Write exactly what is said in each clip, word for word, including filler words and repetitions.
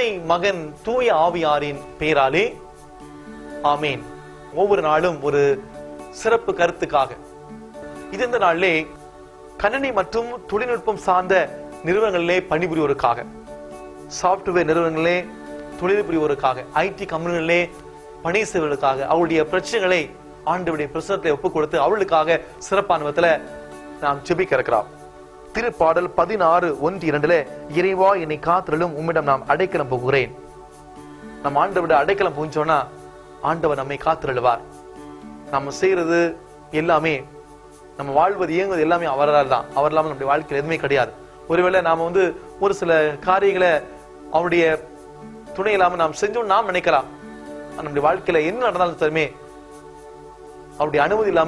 தந்தை, மகன், தூய ஆவியாரின் பெயராலே ஆமேன். ஒவ்வொரு நாளும் ஒரு சிறப்பு கருத்துக்காக இது இந்த நாளிலே கணினி மற்றும் தொழில்நுட்பம் சார்ந்த நிறுவனங்களிலே பணிபுரிவோருக்காக, சாப்ட்வேர் நிறுவனங்களிலே தொழில் புரிவோருக்காக, ஐடி கம்பெனிகளிலே பணி செய்வதற்காக, அவருடைய பிரச்சனைகளை ஆண்டவருடைய பிரசனத்தை ஒப்புக் கொடுத்து அவர்களுக்காக சிறப்பான விதத்துல நாம் ஜெபிக்க இருக்கிறோம். திருப்பாடல் பதினாறு ஒன்று இரண்டுல, இறைவா என்னை காத்திரலும் உம்மிடம் நாம் அடைக்கலம் போகிறேன். நம்ம ஆண்டவருடைய அடைக்கலம் போஞ்சோன்னா ஆண்டவர் நம்மை காத்திரழுவார். நம்ம செய்யறது எல்லாமே, நம்ம வாழ்வது இயங்குவது எல்லாமே அவரால் தான். அவர் இல்லாமல் நம்முடைய வாழ்க்கையில் எதுவுமே கிடையாது. ஒருவேளை நாம வந்து ஒரு சில காரியங்களை அவருடைய துணை இல்லாம நாம் செஞ்சோம் நாம் நினைக்கலாம். நம்முடைய வாழ்க்கையில என்ன நடந்தாலும் தருமே அவருடைய அனுமதி இல்லாம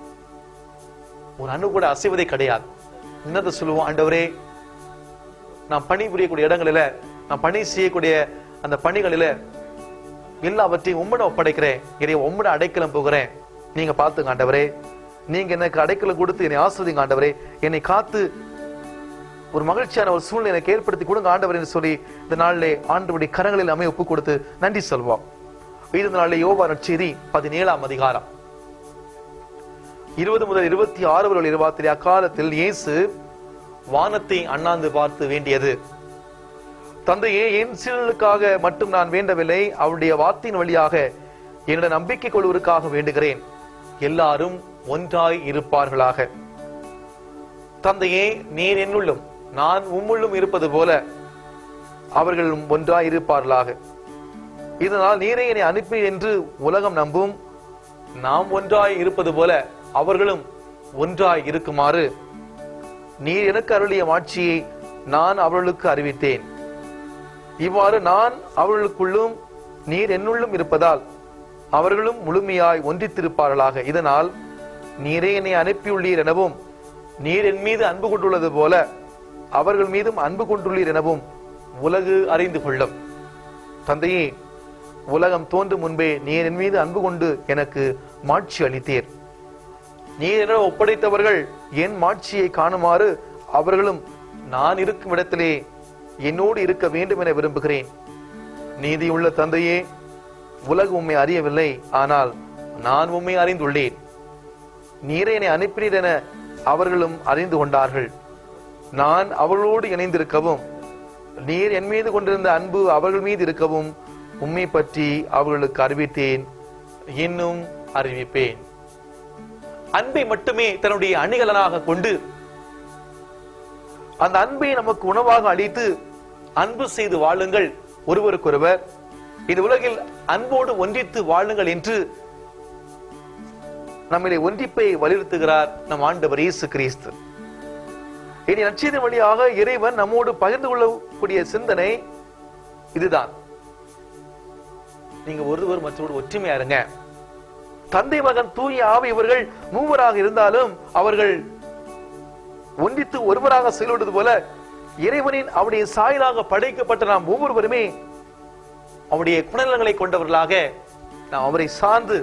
ஒரு அணு கூட அசைவதே கிடையாது. என்னத்தை சொல்லுவோம், ஆண்டவரே நான் பணி புரியக்கூடிய இடங்களில, நான் பணி செய்யக்கூடிய அந்த பணிகளில எல்லாவற்றையும் உம்மிடம் ஒப்படைக்கிறேன். இதை உம்மிட அடைக்கலம் போகிறேன். நீங்க பார்த்துங்க ஆண்டவரே, நீங்க எனக்கு அடைக்கலம் கொடுத்து என்னை ஆசிர்வதிங்க ஆண்டவரே, என்னை காத்து ஒரு மகிழ்ச்சியான ஒரு சூழ்நிலை எனக்கு ஏற்படுத்தி கொடுங்க ஆண்டவர் என்று சொல்லி இந்த நாளிலே ஆண்டவருடைய கரங்களில் அமை ஒப்பு கொடுத்து நன்றி சொல்வோம். இந்த நாளிலே யோவான் நற்செய்தி பதினேழாம் அதிகாரம் இருபது முதல் இருபத்தி ஆறு வரை இருபத்தி அக்காலத்தில் இயேசு வானத்தை அண்ணாந்து பார்த்து வேண்டியது, தந்தையே, என் சீடர்களுக்காக மட்டும் நான் வேண்டவில்லை, அவருடைய வார்த்தையின் வழியாக என்னுடைய நம்பிக்கை கொள்வதற்காக வேண்டுகிறேன். எல்லாரும் ஒன்றாய் இருப்பார்களாக. தந்தையே, நீர் என்னுள்ளும் நான் உம்முள்ளும் இருப்பது போல அவர்கள் ஒன்றாய் இருப்பார்களாக. இதனால் நீரே என்னை அனுப்பி என்று உலகம் நம்பும். நாம் ஒன்றாய் இருப்பது போல அவர்களும் ஒன்றாய் இருக்குமாறு நீர் எனக்கு அருளிய மாட்சியை நான் அவர்களுக்கு அறிவித்தேன். இவ்வாறு நான் அவர்களுக்குள்ளும் நீர் என்னுள்ளும் இருப்பதால் அவர்களும் முழுமையாய் ஒன்றித்திருப்பார்களாக. இதனால் நீரே என்னை அனுப்பியுள்ளீர் எனவும் நீர் என் மீது அன்பு கொண்டுள்ளது போல அவர்கள் மீதும் அன்பு கொண்டுள்ளீர் எனவும் உலகு அறிந்து கொள்ளும். தந்தையே, உலகம் தோன்றும் முன்பே நீர் என் மீது அன்பு கொண்டு எனக்கு மாட்சி அளித்தீர். நீர் என ஒப்படைத்தவர்கள் என் மாட்சியை காணுமாறு அவர்களும் நான் இருக்கும் இடத்திலே என்னோடு இருக்க வேண்டும் என விரும்புகிறேன். நீதியுள்ள தந்தையே, உலகம் உம்மை அறியவில்லை, ஆனால் நான் உம்மை அறிந்துள்ளேன். நீரே என்னை அனுப்பினீர் என அவர்களும் அறிந்து கொண்டார்கள். நான் அவர்களோடு இணைந்திருக்கவும் நீர் என் மீது கொண்டிருந்த அன்பு அவர்கள் மீது இருக்கவும் உம்மை பற்றி அவர்களுக்கு அறிவித்தேன், இன்னும் அறிவிப்பேன். அன்பை மட்டுமே தன்னுடைய அணிகலனாக கொண்டு அந்த அன்பை நமக்கு உணவாக அளித்து அன்பு செய்து வாழுங்கள் ஒருவருக்கொருவர், இந்த உலகில் அன்போடு ஒன்றித்து வாழுங்கள் என்று நம்மளை ஒன்றிப்பை வலியுறுத்துகிறார் நம் ஆண்டவர் இயேசு கிறிஸ்து. இனி நற்செய்தி வழியாக இறைவன் நம்மோடு பகிர்ந்து கொள்ளக்கூடிய சிந்தனை இதுதான். நீங்க ஒருவர் மற்றொரு ஒற்றுமையா இருங்க. தந்தை, மகன், தூய ஆவி இவர்கள் மூவராக இருந்தாலும் அவர்கள் ஒன்றித்து ஒருவராக செயல்படுவது போல இறைவனின் அவருடைய சாயலாக படைக்கப்பட்ட நாம் ஒவ்வொருவருமே அவருடைய குணநலங்களை கொண்டவர்களாக நாம் அவரை சார்ந்து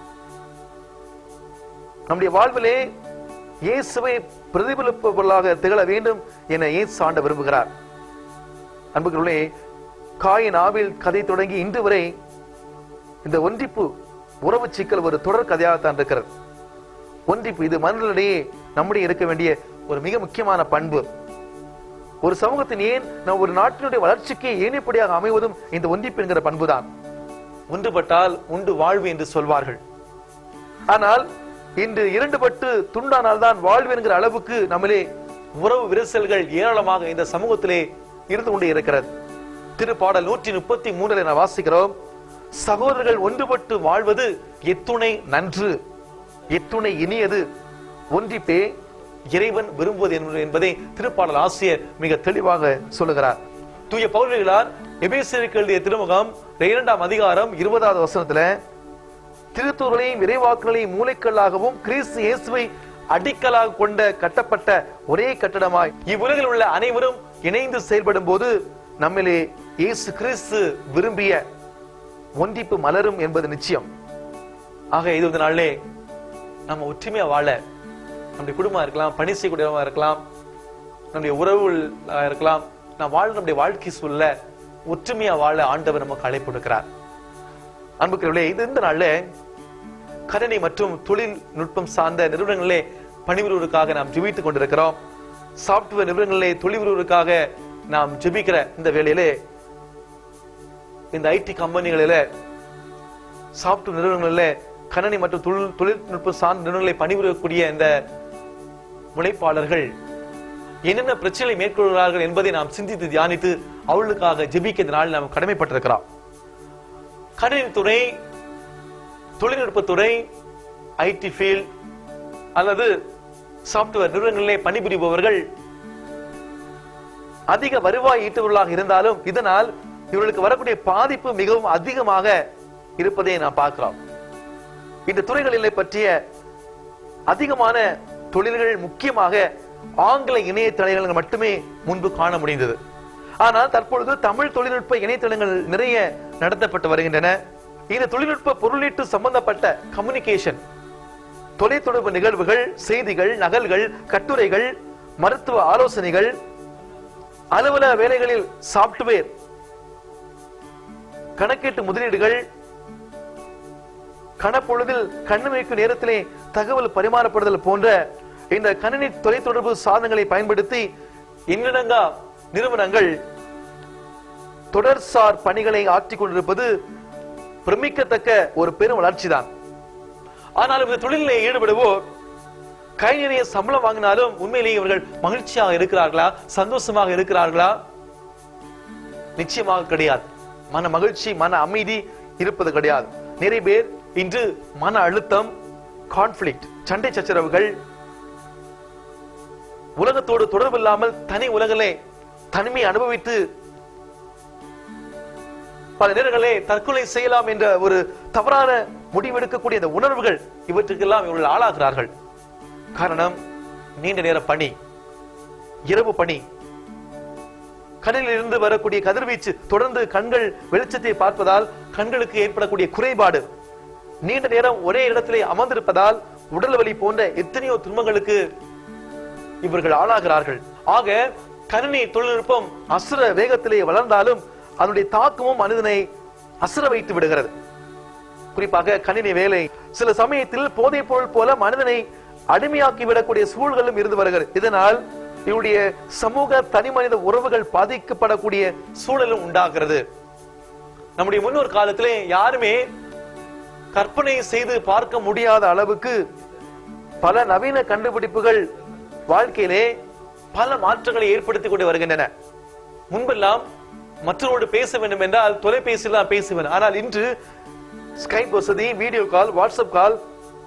நம்முடைய வாழ்விலே இயேசுவை பிரதிபலிப்பவர்களாக திகழ வேண்டும் என இயேசு ஆண்ட விரும்புகிறார். அன்புகளே, காயின் ஆவில் கதை தொடங்கி இன்று வரை இந்த ஒன்றிப்பு உறவு சிக்கல் ஒரு தொடர் கதையாகத்தான் இருக்கிறது. ஒன்றிப்பு இது மனிதனிடையே நம்முடைய இருக்க வேண்டிய ஒரு மிக முக்கியமான பண்பு. ஒரு சமூகத்தின் ஏன் நம் ஒரு நாட்டினுடைய வளர்ச்சிக்கு ஏனைப்படியாக அமைவதும் இந்த ஒன்றிப்பு என்கிற பண்புதான். ஒன்றுபட்டால் உண்டு வாழ்வு என்று சொல்வார்கள். ஆனால் இன்று இரண்டுபட்டு துண்டானால் தான் வாழ்வு என்கிற அளவுக்கு நம்மளே உறவு விரிசல்கள் ஏராளமாக இந்த சமூகத்திலே இருந்து கொண்டே இருக்கிறது. திருப்பாடல் நூற்றி முப்பத்தி மூன்றில் நான் வாசிக்கிறோம், சகோதரர்கள் ஒன்றுபட்டு வாழ்வது எத்துணை நன்று, எத்துணை இனியது, ஒன்றிப்பே இறைவன் விரும்புவது என்பதை திருப்பாடல் ஆசிரியர் மிக தெளிவாக சொல்லுகிறார். தூய பவுலடிகளார் எபேசியருக்கு எழுதிய திருமுகம் இரண்டாம் அதிகாரம் இருபதாவது வசனத்துல, திருத்தூர்களையும் இறைவாக்குகளையும் மூளைக்கல்லாகவும் கிறிஸ்து இயேசுவை அடிக்கலாக கொண்ட கட்டப்பட்ட ஒரே கட்டடமாய் இவ்வுலகில் உள்ள அனைவரும் இணைந்து செயல்படும் போது நம்மிலே இயேசு கிறிஸ்து விரும்பிய ஒன்றிப்பு மலரும் என்பது நிச்சயம். ஆக இது ஒரு நாளிலே நம்ம ஒற்றுமையா வாழ, நம்முடைய குடும்பம் இருக்கலாம், பணி செய்யக்கூடியவங்க இருக்கலாம், நம்முடைய உறவுகள் இருக்கலாம், நாம் வாழ் நம்முடைய வாழ்க்கை சூழல ஒற்றுமையா வாழ ஆண்டவர் நமக்கு அழைப்பு கொடுக்கிறார். அன்புக்குரியவர்களே, இது இந்த நாள்ல கணினி மற்றும் தொழில்நுட்பம் சார்ந்த நிறுவனங்களிலே பணிபுரிவதற்காக நாம் ஜெபித்துக் கொண்டிருக்கிறோம். சாப்ட்வேர் நிறுவனங்களிலே தொழில்புரிவதற்காக நாம் ஜெபிக்கிற இந்த வேளையிலே இந்த ஐடி கம்பெனிகளில சாப்ட்வேர் நிறுவனங்களிலே கணினி மற்றும் தொழில் தொழில்நுட்பம் சார்ந்த நிறுவனங்களை பணிபுரியக்கூடிய இந்த உழைப்பாளர்கள் என்னென்ன பிரச்சனைகளை மேற்கொள்கிறார்கள் என்பதை நாம் சிந்தித்து தியானித்து அவர்களுக்காக ஜெபிக்க இந்த நாளில் நாம் கடமைப்பட்டிருக்கிறோம். கணினித்துறை, தொழில்நுட்பத்துறை, ஐடி ஃபீல்ட் அல்லது சாப்ட்வேர் நிறுவனங்களிலே பணிபுரிபவர்கள் அதிக வருவாய் ஈட்டுவர்களாக இருந்தாலும் இதனால் இவர்களுக்கு வரக்கூடிய பாதிப்பு மிகவும் அதிகமாக இருப்பதை நாம் பார்க்கிறோம். இந்த துறைகளிலே பற்றிய அதிகமான தொழில்கள் முக்கியமாக ஆங்கில இணையதளங்கள் மட்டுமே முன்பு காண முடிந்தது. ஆனால் தற்பொழுது தமிழ் தொழில்நுட்ப இணையதளங்கள் நிறைய நடத்தப்பட்டு வருகின்றன. இந்த தொழில்நுட்ப பொருளீட்டு சம்பந்தப்பட்ட கம்யூனிகேஷன், தொலைத்தொடர்பு நிகழ்வுகள், செய்திகள், நகல்கள், கட்டுரைகள், மருத்துவ ஆலோசனைகள், அலுவலக வேலைகளில் சாப்ட்வேர், கணக்கீட்டு முதலீடுகள், கணப்பொழுதில் கண்ணுமைக்கும் நேரத்திலே தகவல் பரிமாறப்படுதல் போன்ற இந்த கணினி தொலைத்தொடர்பு சாதனங்களை பயன்படுத்தி இன்னிடங்கா நிறுவனங்கள் தொடர்சார் பணிகளை ஆற்றிக் கொண்டிருப்பது பிரமிக்கத்தக்க ஒரு பெரும் வளர்ச்சி தான். ஆனால் இந்த தொழிலில் ஈடுபடுவோர் கை நிறைய சம்பளம் வாங்கினாலும் உண்மையிலேயே இவர்கள் மகிழ்ச்சியாக இருக்கிறார்களா, சந்தோஷமாக இருக்கிறார்களா? நிச்சயமாக கிடையாது. மன மகிழ்ச்சி, மன அமைதி இருப்பது கிடையாது. நிறைய பேர் இன்று மன அழுத்தம், கான்ஃபிளிக்ட், சண்டை சச்சரவுகள், உலகத்தோடு தொடர்பு இல்லாமல் தனி உலகிலே தனிமை அனுபவித்து பல நேரங்களே தற்கொலை செய்யலாம் என்ற ஒரு தவறான முடிவெடுக்கக்கூடிய இந்த உணர்வுகள் இவற்றுக்கெல்லாம் இவர்கள் ஆளாகிறார்கள். காரணம், நீண்ட நேர பணி, இரவு பணி, கண்ணில் இருந்து வரக்கூடிய கதிர்வீச்சு, தொடர்ந்து கண்கள் வெளிச்சத்தை பார்ப்பதால் கண்களுக்கு ஏற்படக்கூடிய குறைபாடு, நீண்ட நேரம் ஒரே இடத்திலே அமர்ந்திருப்பதால் உடல் வலி போன்ற எத்தனையோ துன்பங்களுக்கு இவர்கள் ஆளாகிறார்கள். ஆக கணினி தொழில்நுட்பம் அசுர வேகத்திலே வளர்ந்தாலும் அதனுடைய தாக்கமும் மனிதனை அசுர வைத்து விடுகிறது. குறிப்பாக கணினி வேலை சில சமயத்தில் போதைப் பொருள் போல மனிதனை அடிமையாக்கி விடக்கூடிய சூழல்களும் இருந்து வருகிறது. இதனால் இவருடைய சமூக தனி மனித உறவுகள் பாதிக்கப்படக்கூடிய சூழலும் உண்டாகிறது. நம்முடைய முன்னோர் காலத்திலே யாருமே கற்பனை செய்து பார்க்க முடியாத அளவுக்கு பல நவீன கண்டுபிடிப்புகள் வாழ்க்கையிலே பல மாற்றங்களை ஏற்படுத்திக் கொண்டு வருகின்றன. முன்பெல்லாம் மற்றவரோடு பேச வேண்டும் என்றால் தொலைபேசியில் தான் பேசுவேன். ஆனால் இன்று ஸ்கைப் வசதி, வீடியோ கால், வாட்ஸ்அப் கால்,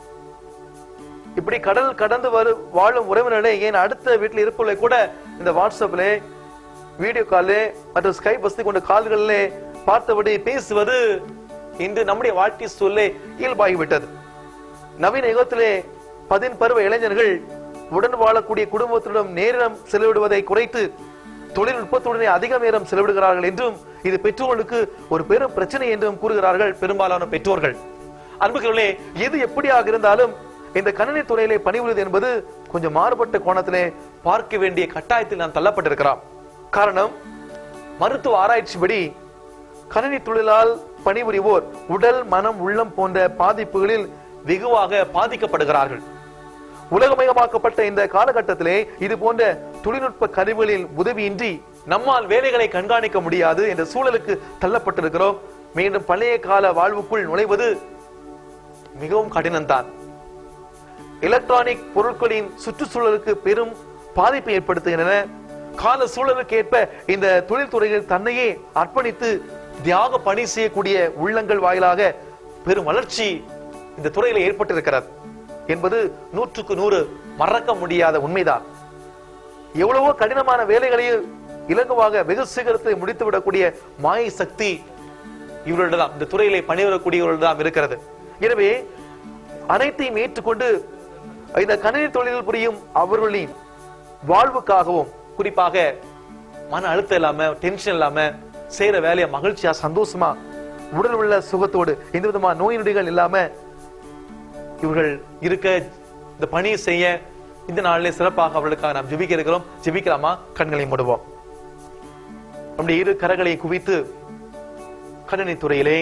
இப்படி கடல் கடந்து வரும் வாழும் உறவினர்களே, ஏன் அடுத்த வீட்டில் இருப்பவர்களை கூட இந்த வாட்ஸ்அப்ல, வீடியோ காலே மற்றும் ஸ்கைப் வசதி கொண்ட கால்களிலே பார்த்தபடி பேசுவது இன்று நம்முடைய வாழ்க்கை சூழலே இயல்பாகிவிட்டது. நவீன யுகத்திலே பதின் பருவ இளைஞர்கள் உடன் வாழக்கூடிய குடும்பத்துடன் நேரம் செலவிடுவதை குறைத்து தொழில்நுட்பத்துடனே அதிக நேரம் செலவிடுகிறார்கள் என்றும் இது பெற்றோர்களுக்கு ஒரு பெரும் பிரச்சனை என்றும் கூறுகிறார்கள் பெரும்பாலான பெற்றோர்கள். அன்புகளே, எது எப்படியாக இருந்தாலும் இந்த கணினி துறையிலே பணிபுரிவது என்பது கொஞ்சம் மாறுபட்ட கோணத்திலே பார்க்க வேண்டிய கட்டாயத்தில் நாம் தள்ளப்பட்டிருக்கிறோம். காரணம், மருத்துவ ஆராய்ச்சிப்படி கணினி தொழிலால் பணிபுரிவோர் உடல், மனம், உள்ளம் போன்ற பாதிப்புகளில் வெகுவாக பாதிக்கப்படுகிறார்கள். உலகமயமாக்கப்பட்ட இந்த காலகட்டத்திலே இது போன்ற தொழில்நுட்ப கருவிகளில் உதவியின்றி நம்மால் வேலைகளை கண்காணிக்க முடியாது என்ற சூழலுக்கு தள்ளப்பட்டிருக்கிறோம். மீண்டும் பழைய கால வாழ்வுக்குள் நுழைவது மிகவும் கடினம்தான். எலக்ட்ரானிக் பொருட்களின் சுற்றுச்சூழலுக்கு பெரும் பாதிப்பை ஏற்படுத்துகின்றன. கால சூழலுக்கு ஏற்ப இந்த தொழில்துறையில் தன்னையே அர்ப்பணித்து தியாக பணி செய்யக்கூடிய உள்ளங்கள் வாயிலாக பெரும் வளர்ச்சி இந்த துறையில ஏற்பட்டிருக்கிறது என்பது நூற்றுக்கு நூறு மறக்க முடியாத உண்மைதான். எவ்வளவோ கடினமான வேலைகளையும் இலகுவாக வெகு சீக்கிரத்தில் முடித்துவிடக்கூடிய மாயை சக்தி இவர்களிடம், இந்த துறையிலே பணிபுரியக்கூடியவர்களிடம் இருக்கிறது. எனவே அனைத்தையும் ஏற்றுக்கொண்டு இந்த கணினி தொழிலில் புரியும் அவர்களின் வாழ்வுக்காகவும், குறிப்பாக மன அழுத்தம் இல்லாம, டென்ஷன் இல்லாம செய்யற வேலையை மகிழ்ச்சியா, சந்தோஷமா, உடல் உள்ள சுகத்தோடு, எந்த விதமான நோய் நொடிகள் இல்லாம இவர்கள் இருக்க, இந்த பணியை செய்ய இந்த நாளிலே சிறப்பாக அவர்களுக்காக நாம் ஜெபிக்க இருக்கிறோம். ஜெபிக்கலாமா? கண்களை மூடுவோம். நம்முடைய இரு கரங்களை குவித்து கணினி துறையிலே,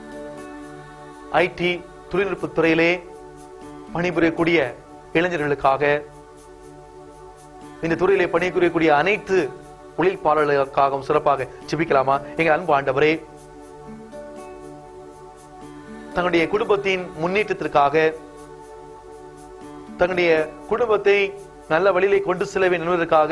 ஐடி தொழில்நுட்ப துறையிலே பணிபுரியக்கூடிய இளைஞர்களுக்காக, இந்த துறையிலே பணிபுரியக்கூடிய அனைத்து தொழிற்பாளர்களுக்காகவும் சிறப்பாக ஜெபிக்கலாமா? எங்கள் அன்பு ஆண்டவரே, தங்களுடைய குடும்பத்தின் முன்னேற்றத்திற்காக, தங்களுடைய குடும்பத்தை நல்ல வழியிலே கொண்டு செல்ல வேண்டும் என்பதற்காக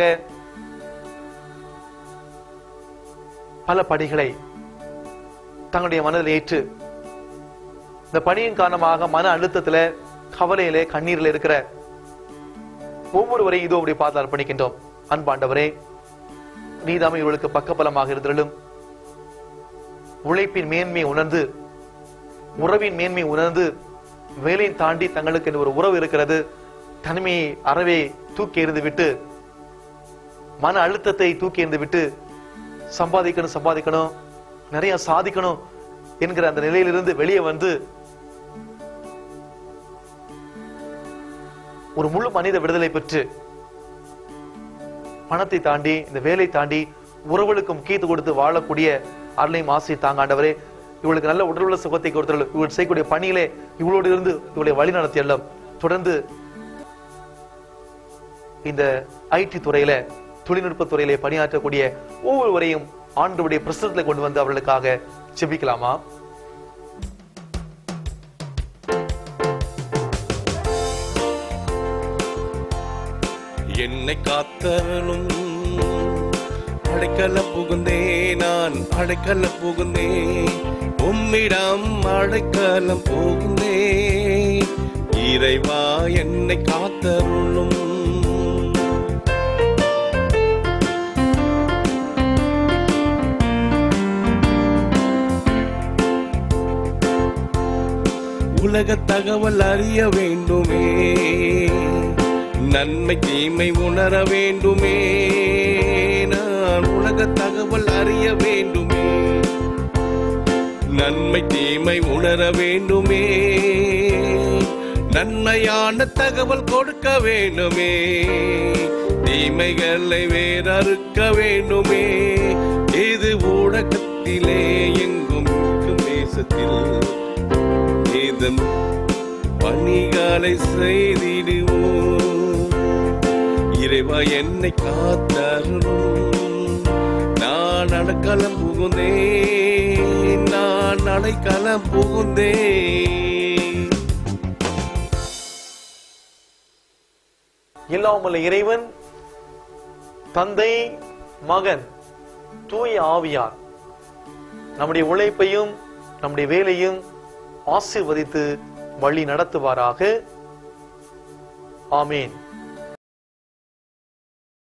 பல பணிகளை தங்களுடைய மனதில் ஏற்று இந்த பணியின் காரணமாக மன அழுத்தத்துல, கவலையிலே, கண்ணீரில் இருக்கிற ஒவ்வொருவரையும் இதோ அப்படி பார்த்து அர்ப்பணிக்கின்றோம். அன்பாண்டவரே, நீதாமே இவர்களுக்கு பக்கபலமாக இருந்தலும், உழைப்பின் மேன்மையை உணர்ந்து, உறவின் மேன்மையை உணர்ந்து, வேலையை தாண்டி தங்களுக்கு என்று ஒரு உறவு இருக்கிறது, தனிமையை அறவே தூக்கி எறிந்து விட்டு, மன அழுத்தத்தை தூக்கி எறிந்து விட்டு, சம்பாதிக்கணும் சம்பாதிக்கணும் நிறைய சாதிக்கணும் என்கிற அந்த நிலையிலிருந்து வெளியே வந்து ஒரு முழு மனித விடுதலை பெற்று, பணத்தை தாண்டி, இந்த வேலை தாண்டி, உறவுகளுக்கு முக்கியத்துவம் கொடுத்து வாழக்கூடிய அருளையும் ஆசை தாங்க ஆண்டவரே. இவளுக்கு நல்ல உடலுள்ள சுகத்தை கொடுத்தாலும், இவள் செய்யக்கூடிய பணியிலே இவளோடு இருந்து இவளை வழி நடத்தி எல்லாம் தொடர்ந்து இந்த ஐடி துறையில, தொழில்நுட்ப துறையிலே பணியாற்றக்கூடிய ஒவ்வொருவரையும் ஆண்டவருடைய பிரசனத்தில் கொண்டு வந்து அவர்களுக்காக ஜெபிக்கலாமா? என்னை காத்தவனும் அடைக்கல புகுந்தே, நான் அடைக்கல புகுந்தே, உம்மிடம் அடைக்கலம் புகுந்தே, இறைவா என்னை காத்தருளும். உலக தகவல் அறிய வேண்டுமே, நன்மை தீமை உணர வேண்டுமே, நான் உலக தகவல் அறிய வேண்டுமே, நன்மை தீமை உணர வேண்டுமே, நன்மையான தகவல் கொடுக்க வேண்டுமே, தீமைகளை வேறறுக்க வேண்டுமே. இது ஊடகத்திலே எங்கும் தேசத்தில் இதன் பணிகளை செய்திடுவோம். இறைவா என்னை காத்தருளும். நான் அடைக்கலம் புகுந்தேன், நான் அடைக்கலம் புகுந்தேன். எல்லாம் வல்ல இறைவன், தந்தை, மகன், தூய ஆவியார் நம்முடைய உழைப்பையும் நம்முடைய வேலையும் ஆசீர்வதித்து வழி நடத்துவாராக. ஆமீன்.